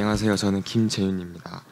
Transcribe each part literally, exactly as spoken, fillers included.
안녕하세요. 저는 김재윤입니다.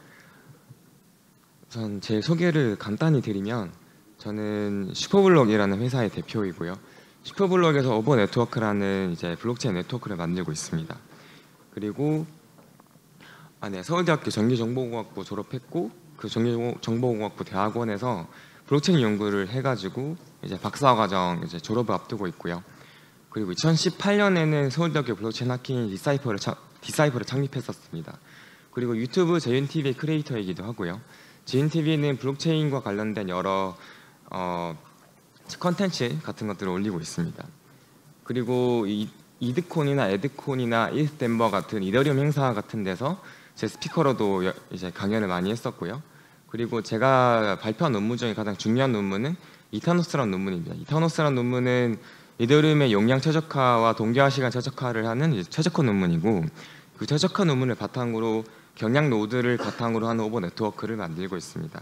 우선 제 소개를 간단히 드리면 저는 슈퍼블록이라는 회사의 대표이고요. 슈퍼블록에서 오버 네트워크라는 이제 블록체인 네트워크를 만들고 있습니다. 그리고 아, 네, 서울대학교 전기정보공학부 졸업했고 그 전기정보공학부 대학원에서 블록체인 연구를 해가지고 이제 박사과정 이제 졸업을 앞두고 있고요. 그리고 이천십팔 년에는 서울대학교 블록체인 하킹 디사이퍼를 차, 디사이퍼를 창립했었습니다. 그리고 유튜브 재윤티비의 크리에이터이기도 하고요. 재윤티비는 블록체인과 관련된 여러 어, 컨텐츠 같은 것들을 올리고 있습니다. 그리고 이, 이드콘이나 에드콘이나 이스덴버 같은 이더리움 행사 같은 데서 제 스피커로도 여, 이제 강연을 많이 했었고요. 그리고 제가 발표한 논문 중에 가장 중요한 논문은 이타노스라는 논문입니다. 이타노스라는 논문은 이더리움의 용량 최적화와 동기화 시간 최적화를 하는 이제 최적화 논문이고, 그 최적화 논문을 바탕으로 경량 노드를 바탕으로 하는 오버 네트워크를 만들고 있습니다.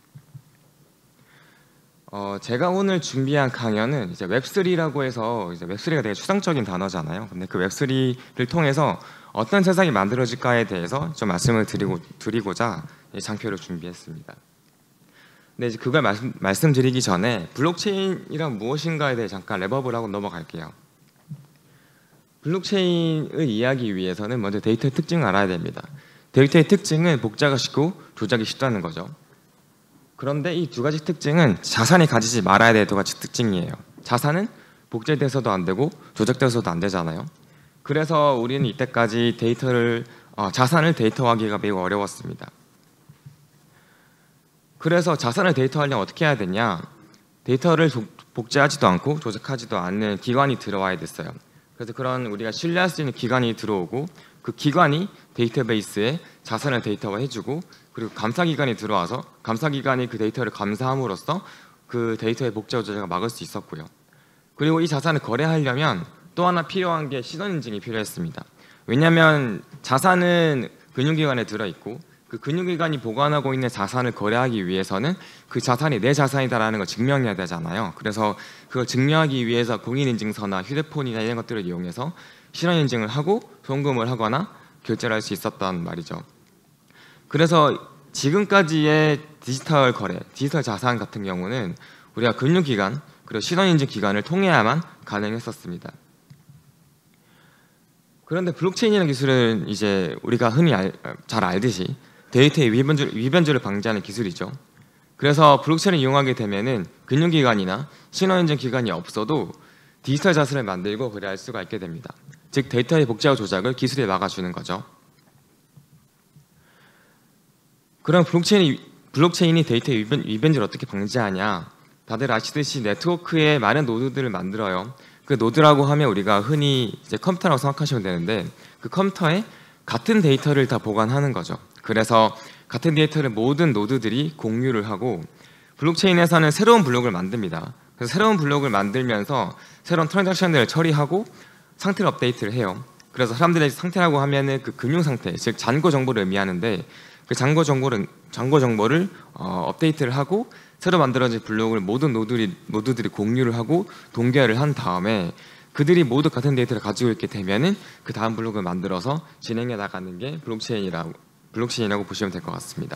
어, 제가 오늘 준비한 강연은 이제 웹쓰리라고 해서 이제 웹쓰리가 되게 추상적인 단어잖아요. 근데 그 웹쓰리를 통해서 어떤 세상이 만들어질까에 대해서 좀 말씀을 드리고, 드리고자 장표를 준비했습니다. 네, 이제 그걸 말씀, 말씀드리기 전에 블록체인이란 무엇인가에 대해 잠깐 랩업을 하고 넘어갈게요. 블록체인을 이해하기 위해서는 먼저 데이터의 특징을 알아야 됩니다. 데이터의 특징은 복제가 쉽고 조작이 쉽다는 거죠. 그런데 이 두 가지 특징은 자산이 가지지 말아야 될 두 가지 특징이에요. 자산은 복제돼서도 안 되고 조작돼서도 안 되잖아요. 그래서 우리는 이때까지 데이터를 어, 자산을 데이터화하기가 매우 어려웠습니다. 그래서 자산을 데이터화하려면 어떻게 해야 되냐? 데이터를 복제하지도 않고 조작하지도 않는 기관이 들어와야 됐어요. 그래서 그런 우리가 신뢰할 수 있는 기관이 들어오고, 그 기관이 데이터베이스에 자산을 데이터화해주고, 그리고 감사기관이 들어와서 감사기관이 그 데이터를 감사함으로써 그 데이터의 복제와 조작을 막을 수 있었고요. 그리고 이 자산을 거래하려면 또 하나 필요한 게 신원인증이 필요했습니다. 왜냐하면 자산은 금융기관에 들어있고, 그 금융기관이 보관하고 있는 자산을 거래하기 위해서는 그 자산이 내 자산이다라는 걸 증명해야 되잖아요. 그래서 그걸 증명하기 위해서 공인인증서나 휴대폰이나 이런 것들을 이용해서 신원인증을 하고 송금을 하거나 결제를 할 수 있었단 말이죠. 그래서 지금까지의 디지털 거래, 디지털 자산 같은 경우는 우리가 금융기관 그리고 신원인증 기관을 통해야만 가능했었습니다. 그런데 블록체인이라는 기술은 이제 우리가 흔히 알, 잘 알듯이 데이터의 위변주, 위변주를 방지하는 기술이죠. 그래서 블록체인을 이용하게 되면은 금융기관이나 신원인증 기관이 없어도 디지털 자산을 만들고 거래할 수가 있게 됩니다. 즉 데이터의 복제와 조작을 기술이 막아주는 거죠. 그럼 블록체인이, 블록체인이 데이터의 위변, 위변주를 어떻게 방지하냐? 다들 아시듯이 네트워크에 많은 노드들을 만들어요. 그 노드라고 하면 우리가 흔히 이제 컴퓨터라고 생각하시면 되는데, 그 컴퓨터에 같은 데이터를 다 보관하는 거죠. 그래서 같은 데이터를 모든 노드들이 공유를 하고, 블록체인에서는 새로운 블록을 만듭니다. 그래서 새로운 블록을 만들면서 새로운 트랜잭션들을 처리하고 상태를 업데이트를 해요. 그래서 사람들의 상태라고 하면은 그 금융 상태, 즉 잔고 정보를 의미하는데, 그 잔고 정보를 잔고 정보를 어, 업데이트를 하고 새로 만들어진 블록을 모든 노드들이 노드들이 공유를 하고 동기화를 한 다음에 그들이 모두 같은 데이터를 가지고 있게 되면은 그 다음 블록을 만들어서 진행해 나가는 게 블록체인이라고 블록체인이라고 보시면 될 것 같습니다.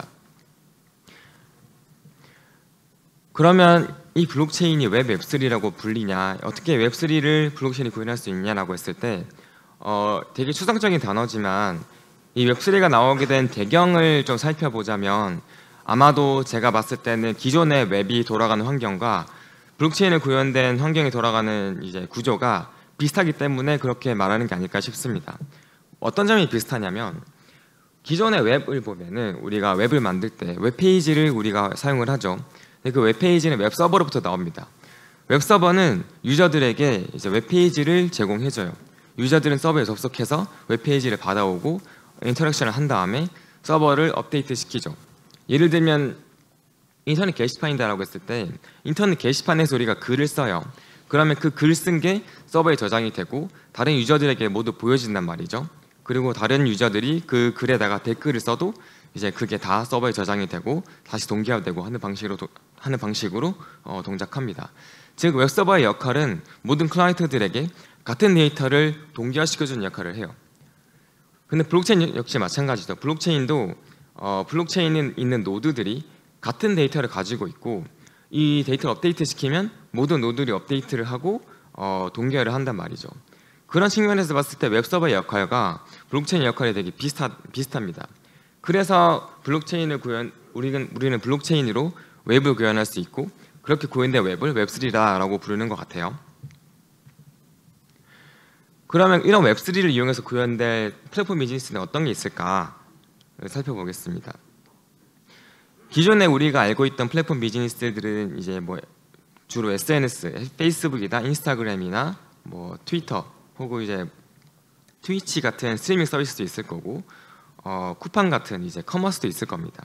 그러면 이 블록체인이 왜 웹쓰리라고 불리냐, 어떻게 웹쓰리를 블록체인이 구현할 수 있냐라고 했을 때 어, 되게 추상적인 단어지만 이 웹쓰리가 나오게 된 배경을 좀 살펴보자면 아마도 제가 봤을 때는 기존의 웹이 돌아가는 환경과 블록체인을 구현된 환경이 돌아가는 이제 구조가 비슷하기 때문에 그렇게 말하는 게 아닐까 싶습니다. 어떤 점이 비슷하냐면 기존의 웹을 보면은 우리가 웹을 만들 때 웹페이지를 우리가 사용을 하죠. 근데 그 웹페이지는 웹서버로부터 나옵니다. 웹서버는 유저들에게 이제 웹페이지를 제공해줘요. 유저들은 서버에 접속해서 웹페이지를 받아오고 인터랙션을 한 다음에 서버를 업데이트 시키죠. 예를 들면 인터넷 게시판이다라고 했을 때 인터넷 게시판에서 우리가 글을 써요. 그러면 그 글 쓴 게 서버에 저장이 되고 다른 유저들에게 모두 보여진단 말이죠. 그리고 다른 유저들이 그 글에다가 댓글을 써도 이제 그게 다 서버에 저장이 되고 다시 동기화되고 하는 방식으로 도, 하는 방식으로 어, 동작합니다. 즉 웹서버의 역할은 모든 클라이언트들에게 같은 데이터를 동기화시켜주는 역할을 해요. 근데 블록체인 역시 마찬가지죠. 블록체인도 어, 블록체인에 있는 노드들이 같은 데이터를 가지고 있고 이 데이터를 업데이트 시키면 모든 노드들이 업데이트를 하고 어, 동결을 한단 말이죠. 그런 측면에서 봤을 때 웹서버의 역할과 블록체인 역할이 되게 비슷하, 비슷합니다. 그래서 블록체인을 구현 우리는 우리는 블록체인으로 웹을 구현할 수 있고 그렇게 구현된 웹을 웹쓰리라고 부르는 것 같아요. 그러면 이런 웹쓰리를 이용해서 구현될 플랫폼 비즈니스는 어떤 게 있을까 살펴보겠습니다. 기존에 우리가 알고 있던 플랫폼 비즈니스들은 이제 뭐 주로 에스엔에스, 페이스북이나 인스타그램이나 뭐 트위터 혹은 이제 트위치 같은 스트리밍 서비스도 있을 거고 어, 쿠팡 같은 이제 커머스도 있을 겁니다.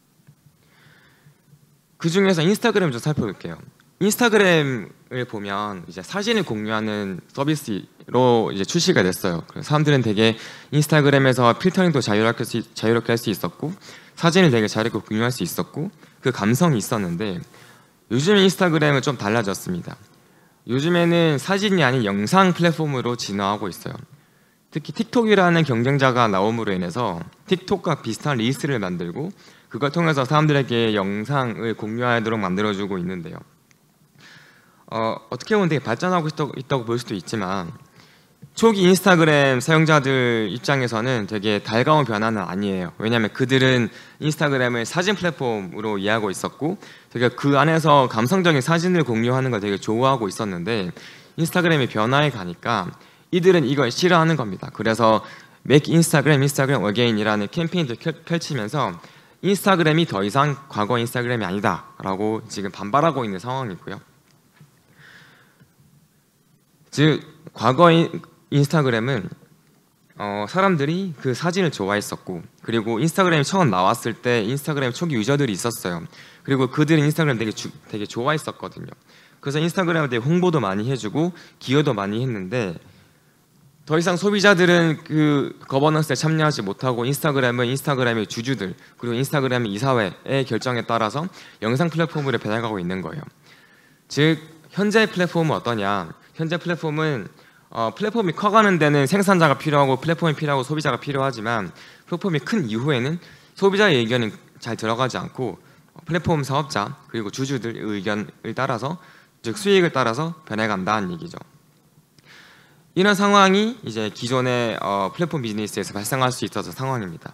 그 중에서 인스타그램 좀 살펴볼게요. 인스타그램을 보면 이제 사진을 공유하는 서비스로 이제 출시가 됐어요. 사람들은 되게 인스타그램에서 필터링도 자유롭게, 자유롭게 할 수 있었고 사진을 되게 자유롭게 공유할 수 있었고 그 감성이 있었는데 요즘 인스타그램은 좀 달라졌습니다. 요즘에는 사진이 아닌 영상 플랫폼으로 진화하고 있어요. 특히 틱톡이라는 경쟁자가 나옴으로 인해서 틱톡과 비슷한 리스트를 만들고 그걸 통해서 사람들에게 영상을 공유하도록 만들어주고 있는데요. 어, 어떻게 보면 되게 발전하고 있다고 볼 수도 있지만 초기 인스타그램 사용자들 입장에서는 되게 달가운 변화는 아니에요. 왜냐하면 그들은 인스타그램을 사진 플랫폼으로 이해하고 있었고 되게 그 안에서 감성적인 사진을 공유하는 걸 되게 좋아하고 있었는데 인스타그램이 변화해 가니까 이들은 이걸 싫어하는 겁니다. 그래서 Make Instagram, Instagram Again이라는 캠페인을 펼치면서 인스타그램이 더 이상 과거 인스타그램이 아니다 라고 지금 반발하고 있는 상황이고요. 즉 과거 인스타그램은 어, 사람들이 그 사진을 좋아했었고 그리고 인스타그램이 처음 나왔을 때 인스타그램 초기 유저들이 있었어요. 그리고 그들은 인스타그램 되게, 주, 되게 좋아했었거든요. 그래서 인스타그램에 대해 홍보도 많이 해주고 기여도 많이 했는데 더 이상 소비자들은 그 거버넌스에 참여하지 못하고 인스타그램은 인스타그램의 주주들 그리고 인스타그램의 이사회의 결정에 따라서 영상 플랫폼으로 변해가고 있는 거예요. 즉 현재 플랫폼은 어떠냐? 현재 플랫폼은 어, 플랫폼이 커가는 데는 생산자가 필요하고 플랫폼이 필요하고 소비자가 필요하지만 플랫폼이 큰 이후에는 소비자의 의견은 잘 들어가지 않고 플랫폼 사업자 그리고 주주들의 의견을 따라서 즉 수익을 따라서 변해간다는 얘기죠. 이런 상황이 이제 기존의 어, 플랫폼 비즈니스에서 발생할 수 있어서 상황입니다.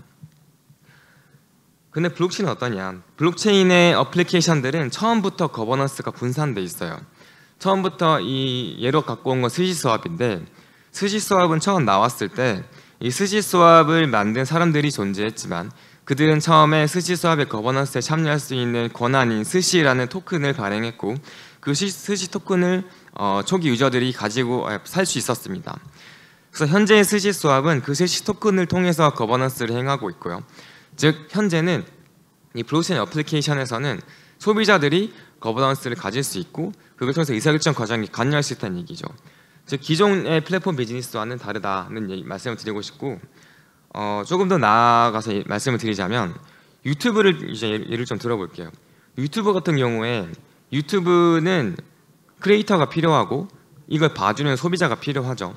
근데 블록체인은 어떠냐? 블록체인의 어플리케이션들은 처음부터 거버넌스가 분산돼 있어요. 처음부터 이 예로 갖고 온 건 스시스왑인데 스시스왑은 처음 나왔을 때 이 스시스왑을 만든 사람들이 존재했지만 그들은 처음에 스시스왑의 거버넌스에 참여할 수 있는 권한인 스시라는 토큰을 발행했고 그 스시 토큰을 어, 초기 유저들이 가지고 살 수 있었습니다. 그래서 현재의 스시스왑은 그 스시 토큰을 통해서 거버넌스를 행하고 있고요. 즉 현재는 이 블록체인 어플리케이션에서는 소비자들이 거버넌스를 가질 수 있고 그걸 통해서 의사결정 과정이 관여할 수 있다는 얘기죠. 즉 기존의 플랫폼 비즈니스와는 다르다는 얘기, 말씀을 드리고 싶고 어, 조금 더 나아가서 말씀을 드리자면 유튜브를 이제 예를 좀 들어볼게요. 유튜브 같은 경우에 유튜브는 크리에이터가 필요하고 이걸 봐주는 소비자가 필요하죠.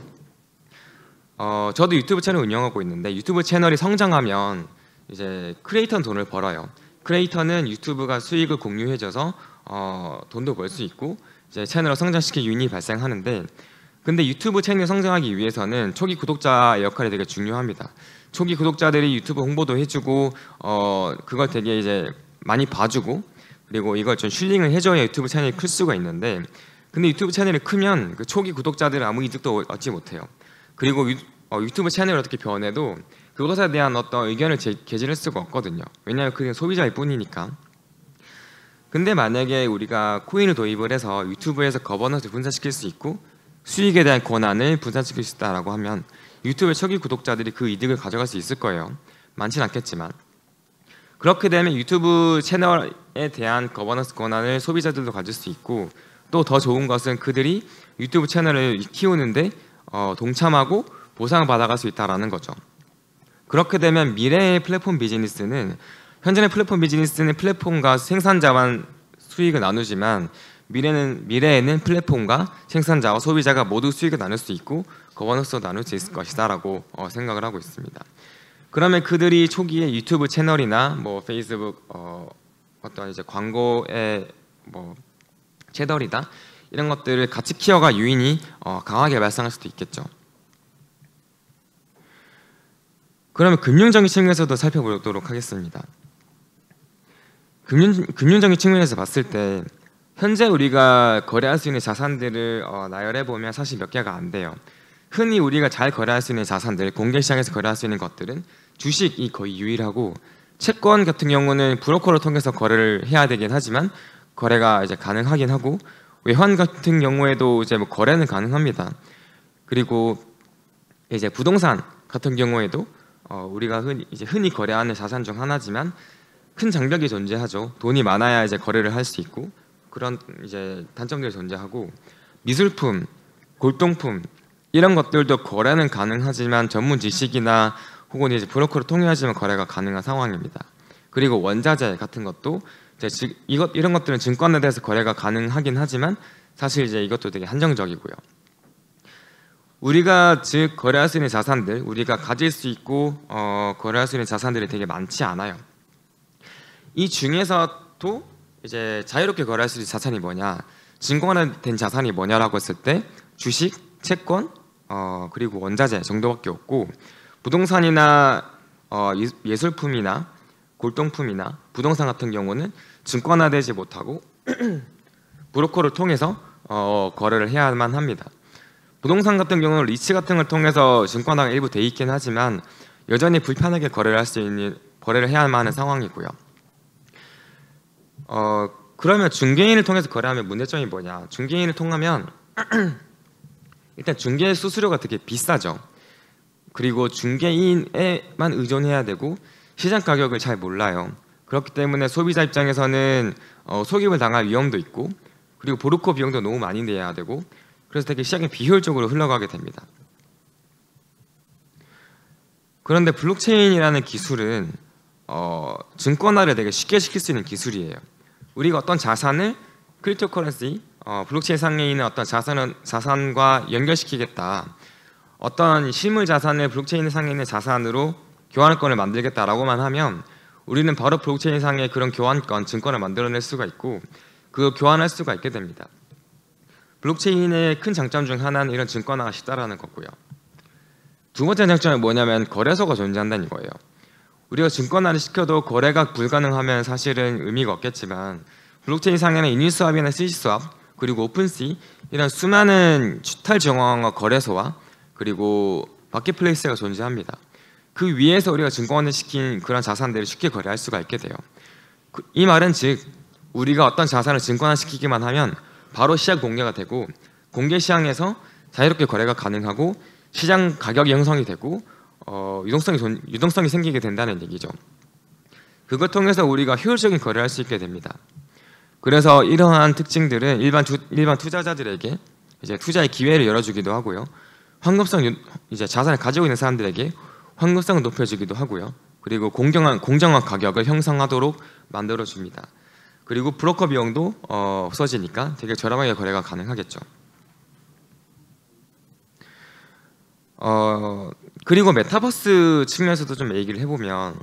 어, 저도 유튜브 채널을 운영하고 있는데 유튜브 채널이 성장하면 이제 크리에이터는 돈을 벌어요. 크리에이터는 유튜브가 수익을 공유해줘서 어, 돈도 벌 수 있고 이제 채널을 성장시킬 유인이 발생하는데 근데 유튜브 채널이 성장하기 위해서는 초기 구독자의 역할이 되게 중요합니다. 초기 구독자들이 유튜브 홍보도 해주고 어, 그걸 되게 이제 많이 봐주고 그리고 이걸 좀 슐링을 해줘야 유튜브 채널이 클 수가 있는데 근데 유튜브 채널이 크면 그 초기 구독자들은 아무 이득도 얻지 못해요. 그리고 유, 어, 유튜브 채널이 어떻게 변해도 그것에 대한 어떤 의견을 제, 개진할 수가 없거든요. 왜냐하면 그게 소비자일 뿐이니까. 근데 만약에 우리가 코인을 도입을 해서 유튜브에서 거버넌스를 분산시킬 수 있고 수익에 대한 권한을 분산시킬 수 있다고 하면 유튜브 초기 구독자들이 그 이득을 가져갈 수 있을 거예요. 많진 않겠지만 그렇게 되면 유튜브 채널에 대한 거버넌스 권한을 소비자들도 가질 수 있고 또 더 좋은 것은 그들이 유튜브 채널을 키우는데 어, 동참하고 보상을 받아갈 수 있다는 거죠. 그렇게 되면 미래의 플랫폼 비즈니스는 현재의 플랫폼 비즈니스는 플랫폼과 생산자만 수익을 나누지만 미래는, 미래에는 플랫폼과 생산자와 소비자가 모두 수익을 나눌 수 있고 거버넌스도 나눌 수 있을 것이다 라고 어, 생각을 하고 있습니다. 그러면 그들이 초기에 유튜브 채널이나 뭐 페이스북 어, 어떤 이제 광고의 뭐 채널이다 이런 것들을 같이 키워가 유인이 어, 강하게 발생할 수도 있겠죠. 그러면 금융적인 측면에서도 살펴보도록 하겠습니다. 금융, 금융적인 측면에서 봤을 때 현재 우리가 거래할 수 있는 자산들을 어, 나열해보면 사실 몇 개가 안 돼요. 흔히 우리가 잘 거래할 수 있는 자산들, 공개시장에서 거래할 수 있는 것들은 주식이 거의 유일하고, 채권 같은 경우는 브로커를 통해서 거래를 해야 되긴 하지만 거래가 이제 가능하긴 하고, 외환 같은 경우에도 이제 뭐 거래는 가능합니다. 그리고 이제 부동산 같은 경우에도 어, 우리가 흔히, 이제 흔히 거래하는 자산 중 하나지만 큰 장벽이 존재하죠. 돈이 많아야 이제 거래를 할 수 있고 그런 이제 단점들이 존재하고, 미술품, 골동품 이런 것들도 거래는 가능하지만 전문 지식이나 혹은 이제 브로커를 통해 하지만 거래가 가능한 상황입니다. 그리고 원자재 같은 것도 이제 즉 이것 이런 것들은 증권에 대해서 거래가 가능하긴 하지만 사실 이제 이것도 되게 한정적이고요. 우리가 즉 거래할 수 있는 자산들, 우리가 가질 수 있고 어, 거래할 수 있는 자산들이 되게 많지 않아요. 이 중에서도 이제 자유롭게 거래할 수 있는 자산이 뭐냐, 증권화된 자산이 뭐냐라고 했을 때 주식, 채권, 어, 그리고 원자재 정도밖에 없고, 부동산이나 어, 예술품이나 골동품이나 부동산 같은 경우는 증권화되지 못하고 브로커를 통해서 어, 거래를 해야만 합니다. 부동산 같은 경우는 리츠 같은 걸 통해서 증권화가 일부 돼 있긴 하지만 여전히 불편하게 거래를 할 수 있는, 거래를 해야만 하는 상황이고요. 어, 그러면 중개인을 통해서 거래하면 문제점이 뭐냐? 중개인을 통하면 일단 중개 수수료가 되게 비싸죠. 그리고 중개인에만 의존해야 되고 시장 가격을 잘 몰라요. 그렇기 때문에 소비자 입장에서는 어, 속임을 당할 위험도 있고, 그리고 브로커 비용도 너무 많이 내야 되고, 그래서 되게 시장이 비효율적으로 흘러가게 됩니다. 그런데 블록체인이라는 기술은 어, 증권화를 되게 쉽게 시킬 수 있는 기술이에요. 우리가 어떤 자산을 크립토커런시, 어, 블록체인 상에 있는 어떤 자산은, 자산과 연결시키겠다, 어떤 실물 자산을 블록체인 상에 있는 자산으로 교환권을 만들겠다라고만 하면 우리는 바로 블록체인 상에 그런 교환권, 증권을 만들어낼 수가 있고 그 교환할 수가 있게 됩니다. 블록체인의 큰 장점 중 하나는 이런 증권화가 쉽다라는 거고요. 두 번째 장점은 뭐냐면 거래소가 존재한다는 거예요. 우리가 증권화를 시켜도 거래가 불가능하면 사실은 의미가 없겠지만 블록체인 상에는 인위수합이나 씨씨수합, 그리고 오픈시 이런 수많은 추탈 정황과 거래소와 그리고 마켓플레이스가 존재합니다. 그 위에서 우리가 증권화를 시킨 그런 자산들을 쉽게 거래할 수가 있게 돼요. 이 말은 즉 우리가 어떤 자산을 증권화시키기만 하면 바로 시장 공개가 되고, 공개 시장에서 자유롭게 거래가 가능하고 시장 가격이 형성이 되고 어, 유동성이, 존, 유동성이 생기게 된다는 얘기죠. 그걸 통해서 우리가 효율적인 거래를 할 수 있게 됩니다. 그래서 이러한 특징들은 일반, 주, 일반 투자자들에게 이제 투자의 기회를 열어주기도 하고요. 황금성 이제 자산을 가지고 있는 사람들에게 황금성을 높여주기도 하고요. 그리고 공정한, 공정한 가격을 형성하도록 만들어줍니다. 그리고 브로커 비용도 어, 없어지니까 되게 저렴하게 거래가 가능하겠죠. 어, 그리고 메타버스 측면에서도 좀 얘기를 해보면,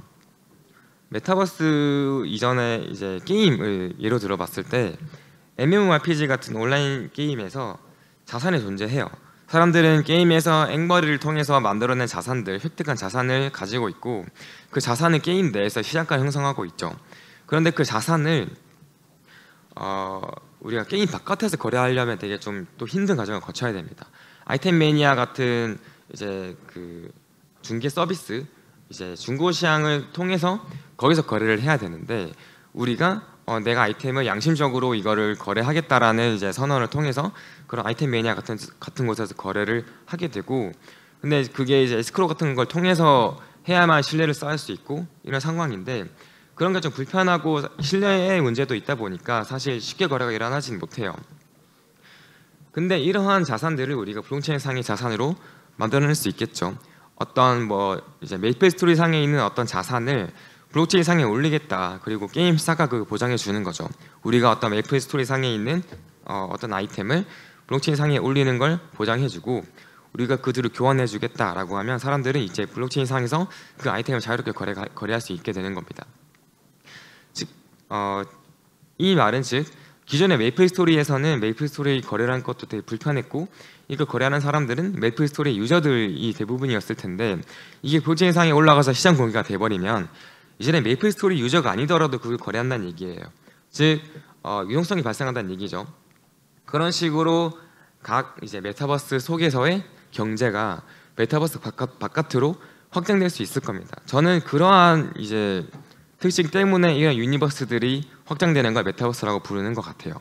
메타버스 이전에 이제 게임을 예로 들어봤을 때 엠엠오알피지 같은 온라인 게임에서 자산이 존재해요. 사람들은 게임에서 앵벌이를 통해서 만들어낸 자산들, 획득한 자산을 가지고 있고 그 자산은 게임 내에서 시장가를 형성하고 있죠. 그런데 그 자산을 어, 우리가 게임 바깥에서 거래하려면 되게 좀 또 힘든 과정을 거쳐야 됩니다. 아이템 매니아 같은 이제 그 중개 서비스, 이제 중고 시장을 통해서 거기서 거래를 해야 되는데 우리가 어, 내가 아이템을 양심적으로 이거를 거래하겠다라는 이제 선언을 통해서 그런 아이템 매니아 같은 같은 곳에서 거래를 하게 되고, 근데 그게 이제 에스크로 같은 걸 통해서 해야만 신뢰를 쌓을 수 있고 이런 상황인데, 그런 게 좀 불편하고 신뢰의 문제도 있다 보니까 사실 쉽게 거래가 일어나지는 못해요. 근데 이러한 자산들을 우리가 블록체인 상의 자산으로 만들어낼 수 있겠죠. 어떤 뭐 이제 메이플 스토리 상에 있는 어떤 자산을 블록체인 상에 올리겠다, 그리고 게임사가 그 보장해 주는 거죠. 우리가 어떤 메이플 스토리 상에 있는 어, 어떤 아이템을 블록체인 상에 올리는 걸 보장해주고 우리가 그들을 교환해주겠다라고 하면 사람들은 이제 블록체인 상에서 그 아이템을 자유롭게 거래, 거래할 수 있게 되는 겁니다. 즉, 어, 이 말은 즉 기존의 메이플스토리에서는 메이플스토리 거래라는 것도 되게 불편했고 이걸 거래하는 사람들은 메이플스토리 유저들이 대부분이었을 텐데 이게 블록체인 상에 올라가서 시장 공개가 돼버리면 이제는 메이플스토리 유저가 아니더라도 그걸 거래한다는 얘기예요. 즉 어, 유동성이 발생한다는 얘기죠. 그런 식으로 각 이제 메타버스 속에서의 경제가 메타버스 바깥, 바깥으로 확장될 수 있을 겁니다. 저는 그러한 이제 특징 때문에 이런 유니버스들이 확장되는 걸 메타버스라고 부르는 것 같아요.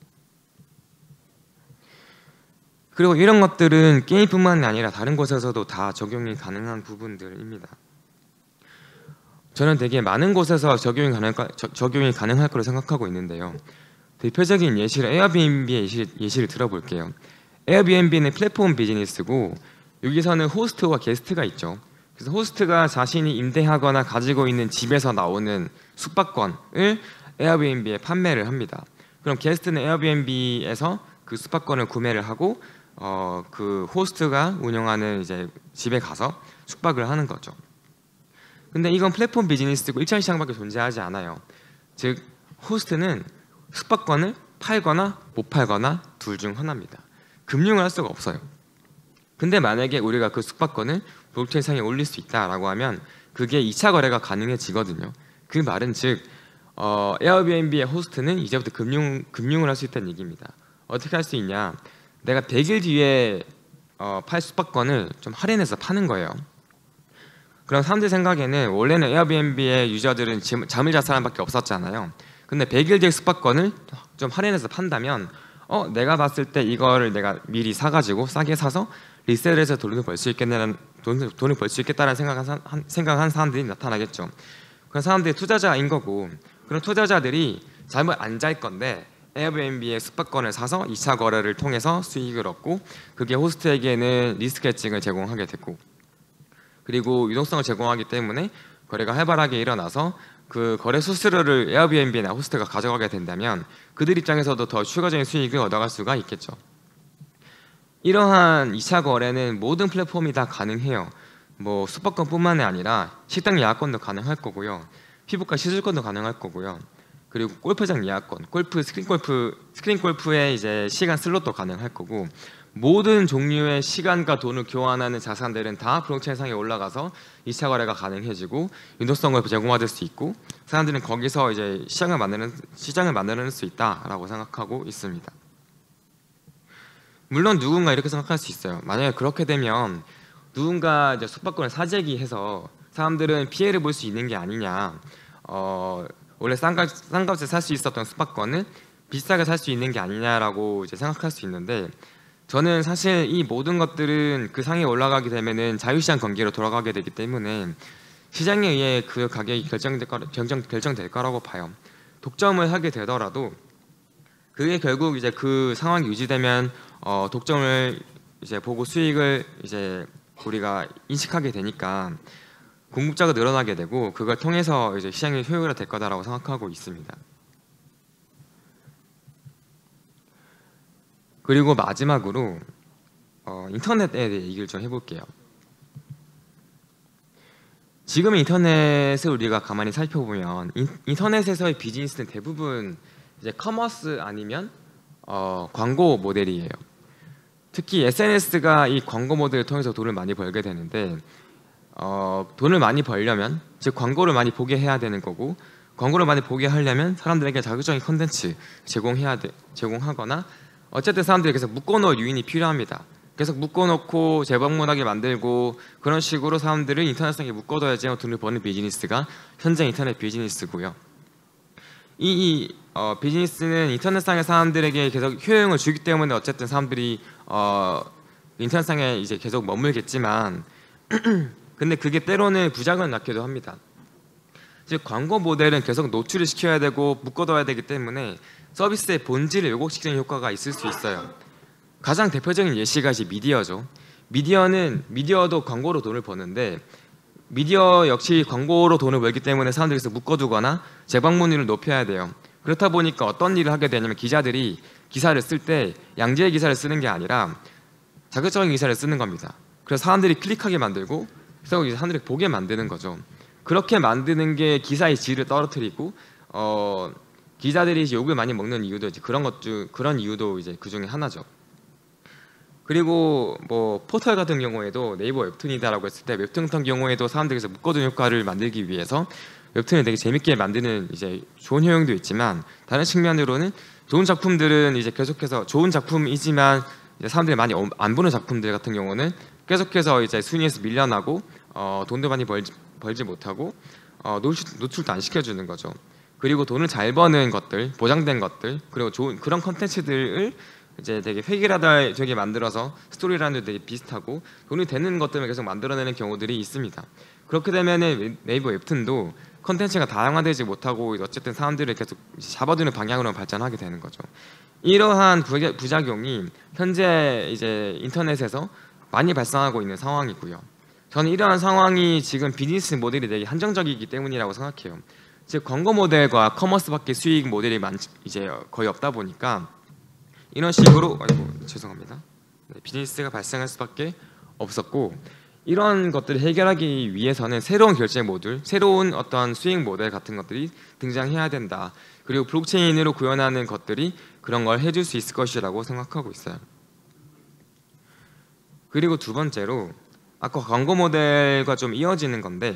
그리고 이런 것들은 게임뿐만이 아니라 다른 곳에서도 다 적용이 가능한 부분들입니다. 저는 되게 많은 곳에서 적용이, 가능, 적용이 가능할 거로 생각하고 있는데요. 대표적인 예시로 에어비앤비의 예시, 예시를 들어볼게요. 에어비앤비는 플랫폼 비즈니스고 여기서는 호스트와 게스트가 있죠. 그래서 호스트가 자신이 임대하거나 가지고 있는 집에서 나오는 숙박권을 에어비앤비에 판매를 합니다. 그럼 게스트는 에어비앤비에서 그 숙박권을 구매를 하고 어, 그 호스트가 운영하는 이제 집에 가서 숙박을 하는 거죠. 근데 이건 플랫폼 비즈니스고 일 차 시장밖에 존재하지 않아요. 즉 호스트는 숙박권을 팔거나 못 팔거나 둘 중 하나입니다. 금융을 할 수가 없어요. 근데 만약에 우리가 그 숙박권을 블록체인 상에 올릴 수 있다라고 하면 그게 이 차 거래가 가능해지거든요. 그 말은 즉 어, 에어비앤비의 호스트는 이제부터 금융, 금융을 할 수 있다는 얘기입니다. 어떻게 할 수 있냐? 내가 백 일 뒤에 어, 팔 숙박권을 좀 할인해서 파는 거예요. 그럼 사람들 생각에는 원래는 에어비앤비의 유저들은 잠을 잘 사람밖에 없었잖아요. 근데 백 일 뒤에 숙박권을 좀 할인해서 판다면 어 내가 봤을 때 이거를 내가 미리 사가지고 싸게 사서 리셀해서 돈을 벌 수 있겠다는 돈을, 돈을 벌 수 있겠다는 생각한, 생각한 사람들이 나타나겠죠. 그런 사람들이 투자자인 거고 그런 투자자들이 잠을 안 잘 건데 에어비앤비의 숙박권을 사서 이 차 거래를 통해서 수익을 얻고 그게 호스트에게는 리스크 해칭을 제공하게 됐고 그리고 유동성을 제공하기 때문에 거래가 활발하게 일어나서 그 거래 수수료를 에어비앤비나 호스트가 가져가게 된다면 그들 입장에서도 더 추가적인 수익을 얻어갈 수가 있겠죠. 이러한 이 차 거래는 모든 플랫폼이 다 가능해요. 뭐 숙박권뿐만이 아니라 식당 예약권도 가능할 거고요. 피부과 시술권도 가능할 거고요. 그리고 골프장 예약권, 골프 스크린 골프 스크린 골프의 이제 시간 슬롯도 가능할 거고 모든 종류의 시간과 돈을 교환하는 자산들은 다 블록체인 상에 올라가서 이 차 거래가 가능해지고 유동성을 제공받을 수 있고 사람들은 거기서 이제 시장을 만드는 시장을 만들어낼 수 있다라고 생각하고 있습니다. 물론 누군가 이렇게 생각할 수 있어요. 만약에 그렇게 되면 누군가 이제 숙박권을 사재기해서 사람들은 피해를 볼 수 있는 게 아니냐. 어, 원래 싼, 값, 싼 값에 살 수 있었던 숙박권을 비싸게 살 수 있는 게 아니냐라고 이제 생각할 수 있는데 저는 사실 이 모든 것들은 그 상에 올라가게 되면은 자유시장 관계로 돌아가게 되기 때문에 시장에 의해 그 가격이 결정될, 거, 결정, 결정될 거라고 봐요. 독점을 하게 되더라도 그게 결국 이제 그 상황이 유지되면 어, 독점을 이제 보고 수익을 이제 우리가 인식하게 되니까 공급자가 늘어나게 되고 그걸 통해서 이제 시장이 효율화 될 거다라고 생각하고 있습니다. 그리고 마지막으로 어, 인터넷에 대해 얘기를 좀 해볼게요. 지금 인터넷을 우리가 가만히 살펴보면 인, 인터넷에서의 비즈니스는 대부분 이제 커머스 아니면 어, 광고 모델이에요. 특히 에스엔에스가 이 광고 모델을 통해서 돈을 많이 벌게 되는데 어, 돈을 많이 벌려면 즉 광고를 많이 보게 해야 되는 거고 광고를 많이 보게 하려면 사람들에게 자극적인 컨텐츠 제공해야 돼, 제공하거나 어쨌든 사람들이 계속 묶어놓을 유인이 필요합니다. 계속 묶어놓고 재방문하게 만들고 그런 식으로 사람들을 인터넷상에 묶어둬야지 돈을 버는 비즈니스가 현재 인터넷 비즈니스고요. 이, 이 어, 비즈니스는 인터넷상의 사람들에게 계속 효용을 주기 때문에 어쨌든 사람들이 어, 인터넷상에 이제 계속 머물겠지만 근데 그게 때로는 부작용을 낳기도 합니다. 즉 광고 모델은 계속 노출을 시켜야 되고 묶어둬야 되기 때문에 서비스의 본질을 왜곡시키는 효과가 있을 수 있어요. 가장 대표적인 예시가 이제 미디어죠. 미디어는 미디어도 광고로 돈을 버는데 미디어 역시 광고로 돈을 벌기 때문에 사람들이 계속 묶어두거나 재방문율을 높여야 돼요. 그렇다 보니까 어떤 일을 하게 되냐면 기자들이 기사를 쓸 때 양질의 기사를 쓰는 게 아니라 자극적인 기사를 쓰는 겁니다. 그래서 사람들이 클릭하게 만들고 그래서 사람들이 보게 만드는 거죠. 그렇게 만드는 게 기사의 질을 떨어뜨리고 어, 기자들이 욕을 많이 먹는 이유도 이제 그런 것 중 그런 이유도 이제 그 중에 하나죠. 그리고 뭐 포털 같은 경우에도 네이버 웹툰이다라고 했을 때 웹툰 같은 경우에도 사람들께서 묶어둔 효과를 만들기 위해서 웹툰을 되게 재밌게 만드는 이제 좋은 효용도 있지만 다른 측면으로는 좋은 작품들은 이제 계속해서 좋은 작품이지만 이제 사람들이 많이 안 보는 작품들 같은 경우는 계속해서 이제 순위에서 밀려나고 어, 돈도 많이 벌지, 벌지 못하고 어, 노출, 노출도 안 시켜주는 거죠. 그리고 돈을 잘 버는 것들, 보장된 것들, 그리고 좋은 그런 컨텐츠들을 이제 되게 획일하다 되게 만들어서 스토리라인도 되게 비슷하고 돈이 되는 것들을 계속 만들어내는 경우들이 있습니다. 그렇게 되면은 네이버 웹툰도 컨텐츠가 다양화되지 못하고 어쨌든 사람들을 계속 잡아두는 방향으로 발전하게 되는 거죠. 이러한 부작용이 현재 이제 인터넷에서 많이 발생하고 있는 상황이고요. 저는 이러한 상황이 지금 비즈니스 모델이 되게 한정적이기 때문이라고 생각해요. 즉 광고 모델과 커머스밖에 수익 모델이 많, 이제 거의 없다 보니까 이런 식으로 아이고 죄송합니다. 네, 비즈니스가 발생할 수밖에 없었고 이런 것들을 해결하기 위해서는 새로운 결제 모듈, 새로운 어떤 수익 모델 같은 것들이 등장해야 된다. 그리고 블록체인으로 구현하는 것들이 그런 걸 해줄 수 있을 것이라고 생각하고 있어요. 그리고 두 번째로 아까 광고 모델과 좀 이어지는 건데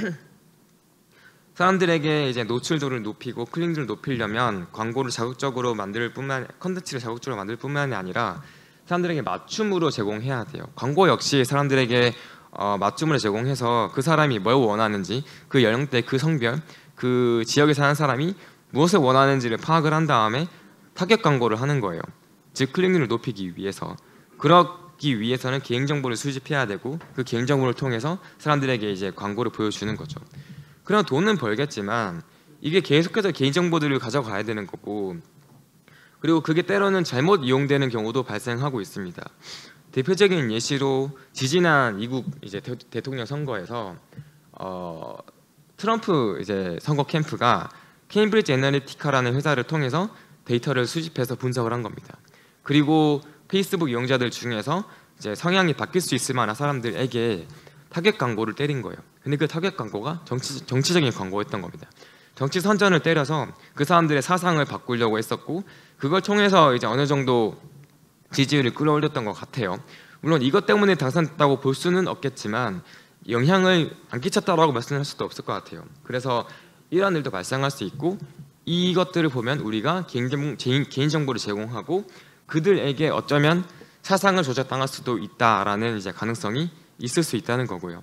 사람들에게 이제 노출도를 높이고 클릭률을 높이려면 광고를 자극적으로 만들 뿐만 컨텐츠를 자극적으로 만들 뿐만이 아니라 사람들에게 맞춤으로 제공해야 돼요. 광고 역시 사람들에게 어, 맞춤으로 제공해서 그 사람이 뭘 원하는지 그 연령대, 그 성별, 그 지역에 사는 사람이 무엇을 원하는지를 파악을 한 다음에 타겟 광고를 하는 거예요. 즉 클릭률을 높이기 위해서. 그러기 위해서는 개인정보를 수집해야 되고 그 개인정보를 통해서 사람들에게 이제 광고를 보여주는 거죠. 그럼 돈은 벌겠지만 이게 계속해서 개인정보들을 가져가야 되는 거고 그리고 그게 때로는 잘못 이용되는 경우도 발생하고 있습니다. 대표적인 예시로 지지난 미국 이제 대, 대통령 선거에서 어, 트럼프 이제 선거 캠프가 케임브리지 애널리티카라는 회사를 통해서 데이터를 수집해서 분석을 한 겁니다. 그리고 페이스북 이용자들 중에서 이제 성향이 바뀔 수 있을 만한 사람들에게 타겟 광고를 때린 거예요. 근데 그 타겟 광고가 정치, 정치적인 광고였던 겁니다. 정치 선전을 때려서 그 사람들의 사상을 바꾸려고 했었고 그걸 통해서 이제 어느 정도 지지율을 끌어올렸던 것 같아요. 물론 이것 때문에 당선됐다고 볼 수는 없겠지만 영향을 안 끼쳤다라고 말씀할 수도 없을 것 같아요. 그래서 이러한 일도 발생할 수 있고 이것들을 보면 우리가 개인정보를 제공하고 그들에게 어쩌면 사상을 조작당할 수도 있다라는 이제 가능성이 있을 수 있다는 거고요.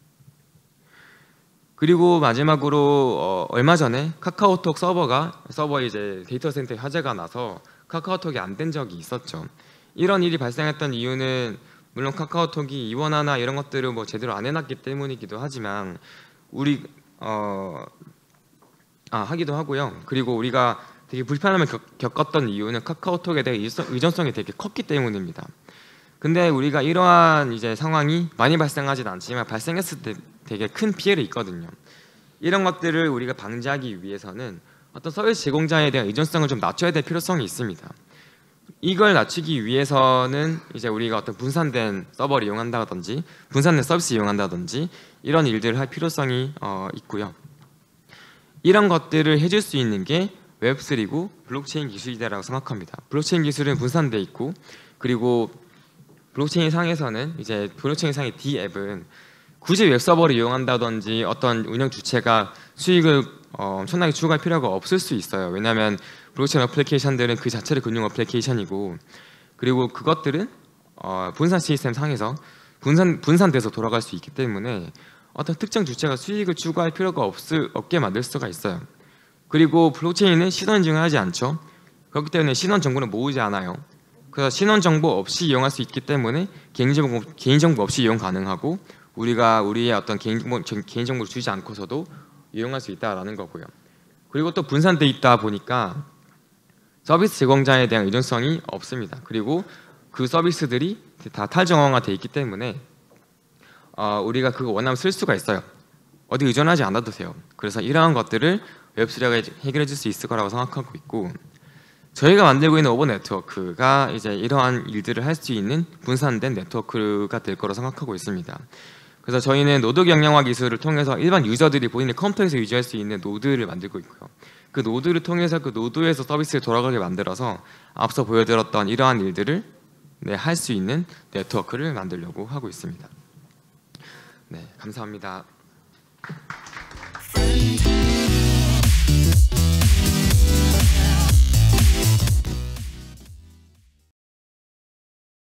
그리고 마지막으로 어, 얼마 전에 카카오톡 서버가 서버 이제 데이터 센터에 화재가 나서 카카오톡이 안 된 적이 있었죠. 이런 일이 발생했던 이유는 물론 카카오톡이 이원화나 이런 것들을 뭐 제대로 안 해놨기 때문이기도 하지만 우리 어, 아 하기도 하고요. 그리고 우리가 되게 불편함을 겪, 겪었던 이유는 카카오톡에 대해 의존성이 되게 컸기 때문입니다. 근데 우리가 이러한 이제 상황이 많이 발생하진 않지만 발생했을 때 되게 큰 피해를 있거든요. 이런 것들을 우리가 방지하기 위해서는 어떤 서비스 제공자에 대한 의존성을 좀 낮춰야 될 필요성이 있습니다. 이걸 낮추기 위해서는 이제 우리가 어떤 분산된 서버를 이용한다든지 분산된 서비스 이용한다든지 이런 일들을 할 필요성이 어, 있고요. 이런 것들을 해줄 수 있는 게 웹쓰리고 블록체인 기술이다라고 생각합니다. 블록체인 기술은 분산돼 있고 그리고 블록체인 상에서는 이제 블록체인 상의 D 앱은 굳이 웹서버를 이용한다든지 어떤 운영 주체가 수익을 어, 엄청나게 추구할 필요가 없을 수 있어요. 왜냐하면 블록체인 어플리케이션들은 그 자체를 금융 어플리케이션이고 그리고 그것들은 어, 분산 시스템 상에서 분산, 분산돼서 돌아갈 수 있기 때문에 어떤 특정 주체가 수익을 추구할 필요가 없을, 없게 만들 수가 있어요. 그리고 블록체인은 신원 인증을 하지 않죠. 그렇기 때문에 신원 정보를 모으지 않아요. 그래서 신원 정보 없이 이용할 수 있기 때문에 개인정보, 개인정보 없이 이용 가능하고 우리가 우리의 어떤 개인정보, 개인정보를 주지 않고서도 이용할 수 있다라는 거고요. 그리고 또 분산돼 있다 보니까 서비스 제공자에 대한 의존성이 없습니다. 그리고 그 서비스들이 다 탈정형화돼 있기 때문에 어, 우리가 그거 원하면 쓸 수가 있어요. 어디 의존하지 않아도 돼요. 그래서 이러한 것들을 웹쓰리가 해결해 줄 수 있을 거라고 생각하고 있고 저희가 만들고 있는 오버 네트워크가 이제 이러한 일들을 할 수 있는 분산된 네트워크가 될 거로 생각하고 있습니다. 그래서 저희는 노드 경량화 기술을 통해서 일반 유저들이 본인의 컴퓨터에서 유지할 수 있는 노드를 만들고 있고요. 그 노드를 통해서 그 노드에서 서비스를 돌아가게 만들어서 앞서 보여드렸던 이러한 일들을 네, 할 수 있는 네트워크를 만들려고 하고 있습니다. 네, 감사합니다.